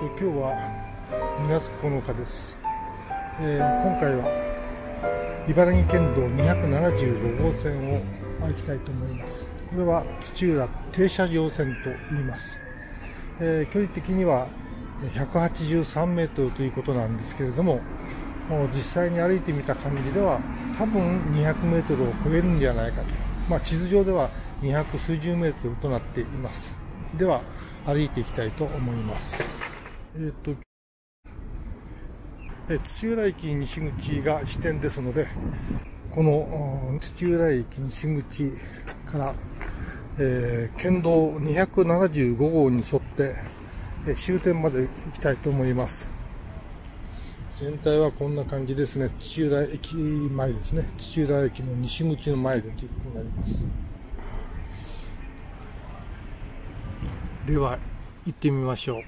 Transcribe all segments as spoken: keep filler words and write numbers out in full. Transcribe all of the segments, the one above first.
と今日はにがつここのかです。えー、今回は茨城県道にひゃくななじゅうごごうせんを歩きたいと思います。これは土浦停車場線と言います。えー、距離的にはひゃくはちじゅうさんメートルということなんですけれども、もう実際に歩いてみた感じでは多分にひゃくメートルを超えるんじゃないかと、まあ、地図上ではにひゃくすうじゅうメートルとなっています。では歩いていきたいと思います。えーとえ土浦駅西口が支店ですので、この土浦駅西口から、えー、県道にひゃくななじゅうごごうに沿って、えー、終点まで行きたいと思います。全体はこんな感じですね。土浦駅前ですね。土浦駅の西口の前でということになります。では行ってみましょう。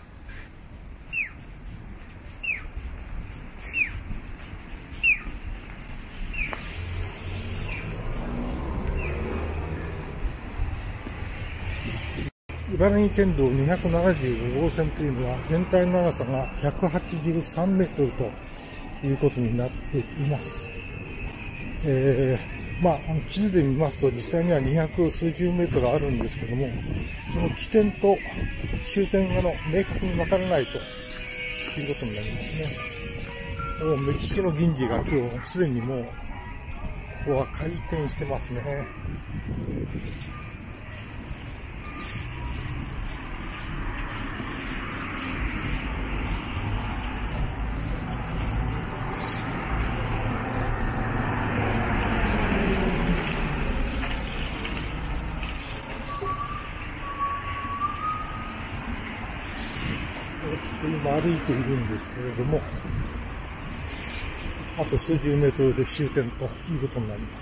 茨城県道にひゃくななじゅうごごうせんというのは全体の長さがひゃくはちじゅうさんメートルということになっています。えー、まあ、地図で見ますと実際にはにひゃくすうじゅうメートルあるんですけども、その起点と終点がの明確に分からないということになりますね。もう目利きの銀次が今日すでにもうここは回転してますね。今歩いているんですけれども、あと数十メートルで終点ということになります。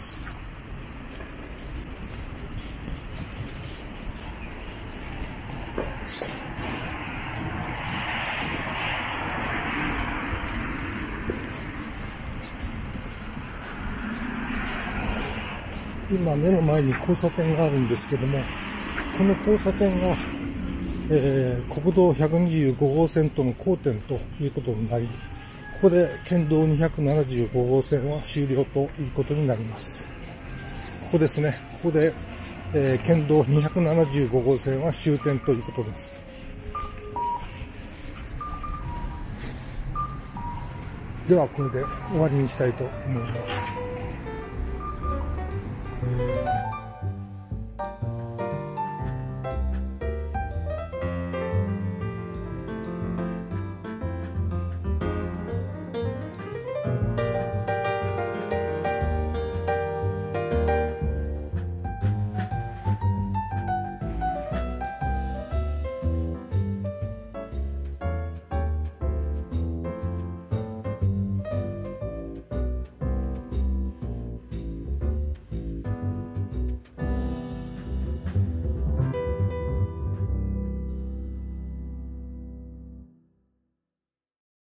今目の前に交差点があるんですけども、この交差点がえー、国道ひゃくにじゅうごごうせんとの交点ということになり、ここで県道にひゃくななじゅうごごうせんは終了ということになります。ここですね。ここで、えー、県道にひゃくななじゅうごごうせんは終点ということです。ではこれで終わりにしたいと思います。